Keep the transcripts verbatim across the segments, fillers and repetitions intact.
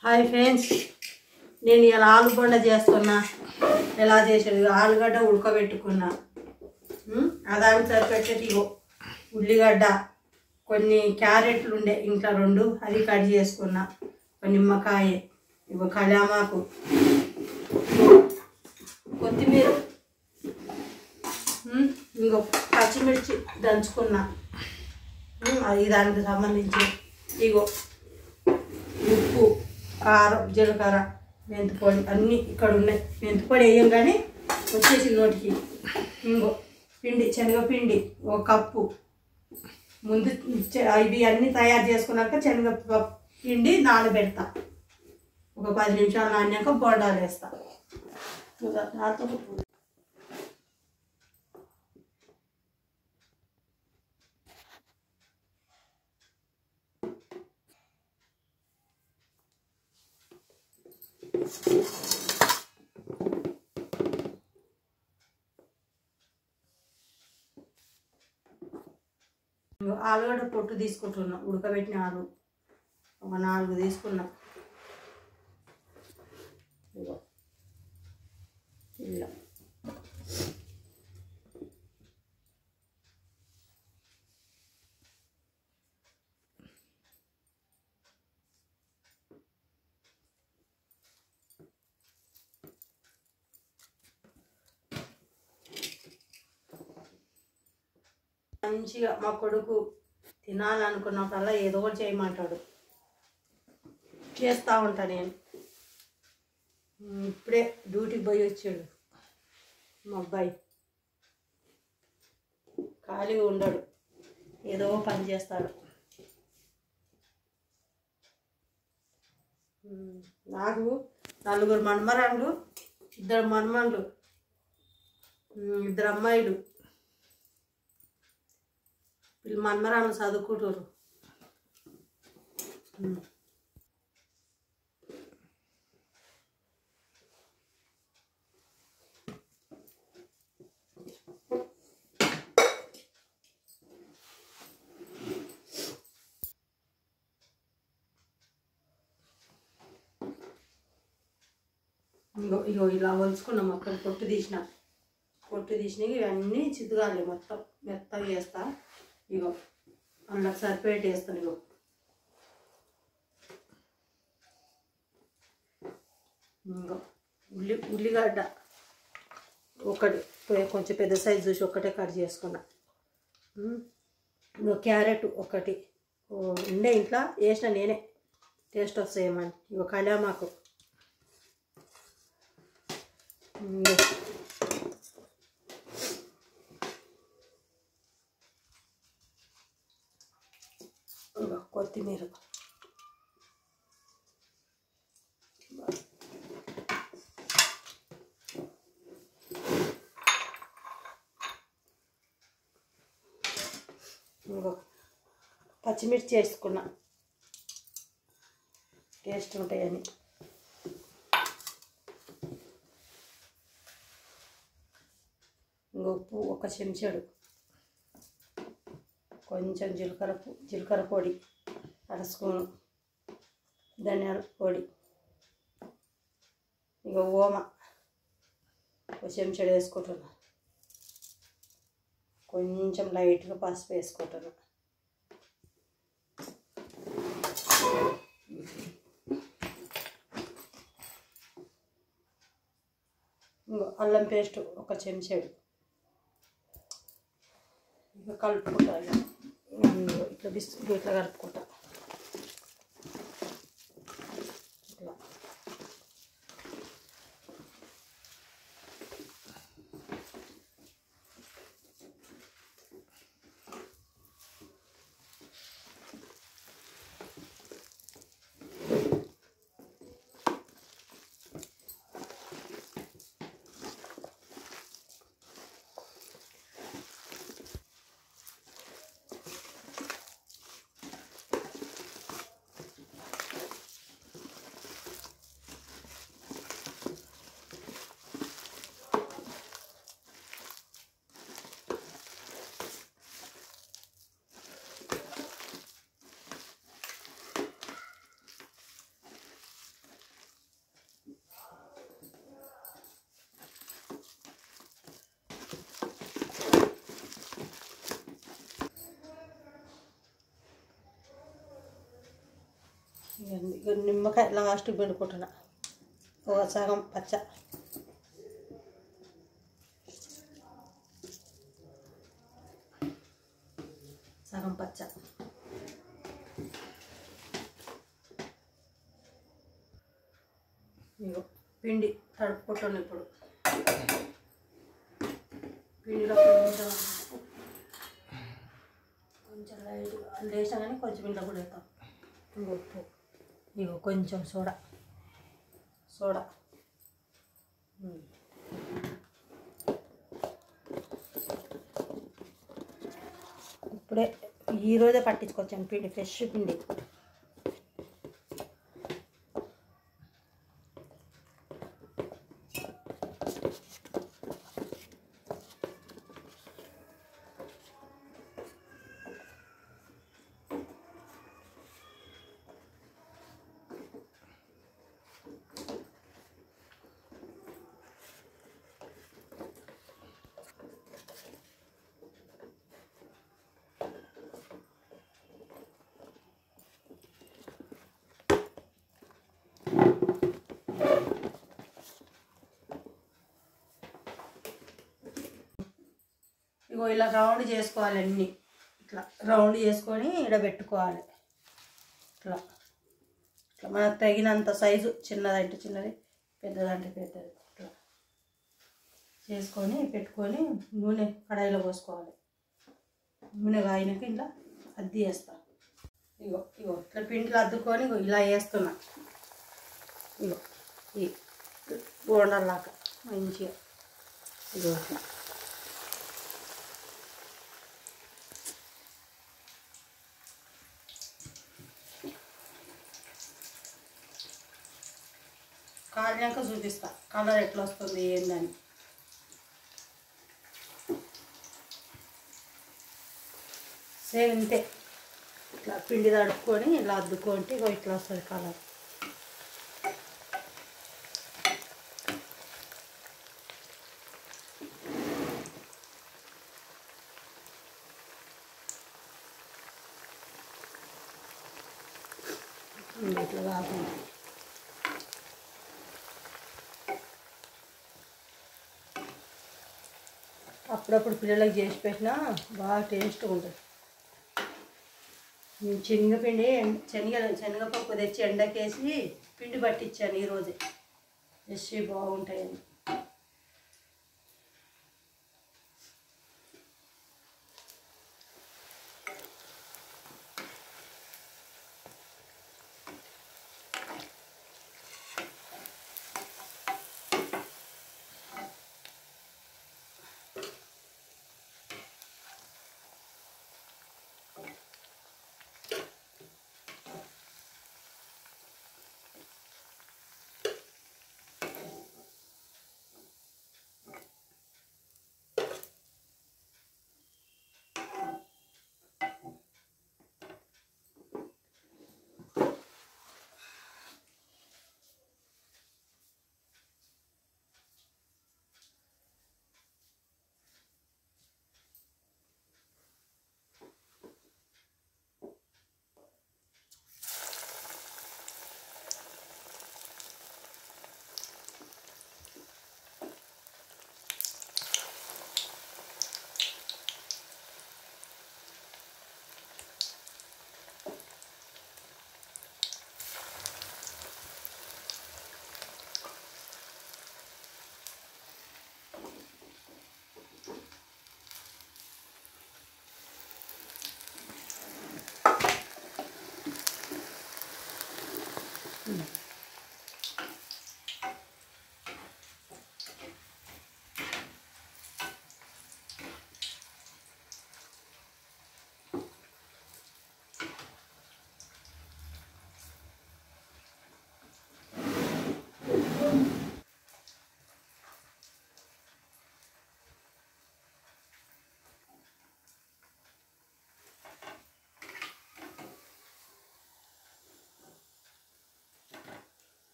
Hi friends, నేను ఇలా ఆలుగడ్డ చేస్తున్నా. ఎలా చేసేది? ఆలుగడ్డ ఉడకబెట్టుకున్నా. అదానికి సరిపెట్టేది ఇగో ఉల్లిగడ్డ, కొన్ని క్యారెట్లు ఉండే ఇంట్లో రెండు, అది కట్ చేసుకున్నా. కొన్ని నిమ్మకాయ, ఇగో కళ్యామాకు, కొత్తిమీర, ఇంకో పచ్చిమిర్చి దంచుకున్నా. అది దానికి సంబంధించి ఇగో ఉప్పు, కారం, జీలకర్ర, మెంతిపొడి అన్నీ ఇక్కడ ఉన్నాయి. మెంతిపొడి వేయం కానీ వచ్చేసి నోటికి. ఇంకో పిండి, శనగపిండి ఒక కప్పు. ముందు ఇవి అన్నీ తయారు చేసుకున్నాక శనగ పిండి నానబెడతా. ఒక పది నిమిషాలు నానాక బోండాలు వేస్తా. ఆలుగడ్డ పొట్టు తీసుకుంటున్నా. ఉడకబెట్టిన ఆలు ఒక నాలుగు తీసుకున్నా. ఇగో ఇలా మంచిగా మా కొడుకు తినాలనుకున్నప్పుడల్లా ఏదో ఒకటి చేయమంటాడు, చేస్తూ ఉంటా నేను. ఇప్పుడే డ్యూటీకి పోయి వచ్చాడు మా అబ్బాయి. ఖాళీగా ఉండడు, ఏదో పని చేస్తాడు. నాకు నలుగురు మనమరాళ్ళు, ఇద్దరు మనమళ్ళు, ఇద్దరు అమ్మాయిలు. వీళ్ళు మనమరాళ్ళు చదువుకుంటారు. ఇగో ఇగో ఇలా వలుచుకున్నాం. మొత్తం పొట్టు తీసిన పొట్టు తీసినవి ఇవన్నీ చితుగాలి, మొత్తం మెత్తగా వేస్తా. ఇగో అందులో సరిపెట్టి వేస్తాను. ఇగో ఇంకో ఉల్లి ఉల్లిగడ్డ ఒకటి కొంచెం పెద్ద సైజు చూసి ఒకటే కట్ చేసుకున్నా. ఇంకో క్యారెట్ ఒకటి ఉండే ఇంట్లో వేసిన నేనే, టేస్ట్ వస్తాయేమని. ఇగో కళ్యామాకు, కొత్తిమీర, ఇంకో పచ్చిమిర్చి వేసుకున్నా, టేస్ట్ ఉంటాయని. ఇంకో ఉప్పు ఒక చెంచాడు, కొంచెం జీలకర్ర జీలకర్ర పొడి అర స్పూను, ధనియాల పొడి, ఇక ఓమ ఒక చెంచాడు వేసుకుంటున్నా. కొంచెం లైట్గా పసుపు వేసుకుంటున్నా. ఇంకో అల్లం పేస్ట్ ఒక చెంచాడు. ఇక కలుపుకుంటా. ఇట్లా బిస్కెట్ ఇట్లా కలుపుకుంటా. ఇట్లా ఇక నిమ్మకాయ లాస్ట్కి పిండుకుంటున్నా ఒక సగం పచ్చ. సగం పచ్చ. ఇగో పిండి తడుపుకుంటాను ఇప్పుడు. పిండిలో కొంచెం కొంచెం లైట్గా వేసాం కానీ కొంచెం ఇంట్లో కూడా వేస్తాం. ఉప్పు, ఇగో కొంచెం సోడా సోడా ఇప్పుడే ఈరోజే పట్టించుకొచ్చాను పిండి, ఫ్రెష్ పిండి. ఇగో ఇలా రౌండ్ చేసుకోవాలి అన్నీ. ఇట్లా రౌండ్ చేసుకొని ఇక్కడ పెట్టుకోవాలి. ఇట్లా ఇట్లా మనకు తగినంత సైజు, చిన్నదంటే చిన్నది, పెద్దదంటే పెద్దది. ఇట్లా చేసుకొని పెట్టుకొని నూనె కడాయిలో పోసుకోవాలి. నూనె కాయినాక ఇలా అద్ది వేస్తా. ఇగో ఇగో ఇట్లా పిండిలో అద్దుకొని ఇగో ఇలా వేస్తున్నా. ఇగో ఈ బోండాలాగా మంచిగా ఇగో ఇట్లా. కాలినాక చూపిస్తా కలర్ ఎట్లా వస్తుంది ఏందని. సేమ్ ఇంతే. ఇట్లా పిండి తడుపుకొని ఇలా అద్దుకుంటే ఇగో ఇట్లా వస్తుంది కలర్. ఇట్లా కాకుండా అప్పుడప్పుడు పిల్లలకు చేసి పెట్టినా బాగా టేస్ట్గా ఉంటుంది. నేను శనగపిండి శనగ శనగపప్పు తెచ్చి ఎండకేసి పిండి పట్టించాను ఈరోజే. వేసి బాగుంటాయని.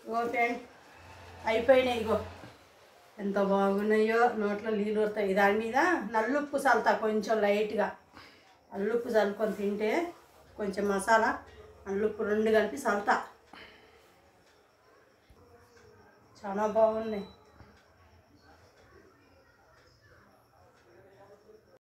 ఇగో ఫ్రెండ్ అయిపోయినాయి. ఇగో ఎంత బాగున్నాయో, నోట్లో నీళ్ళు వస్తాయి. దాని మీద నల్లుప్పు చల్లుతా కొంచెం లైట్గా. నల్లుప్పు చల్లుకొని తింటే కొంచెం మసాలా నల్లుప్పు రెండు కలిపి చల్లుతా. చాలా బాగున్నాయి.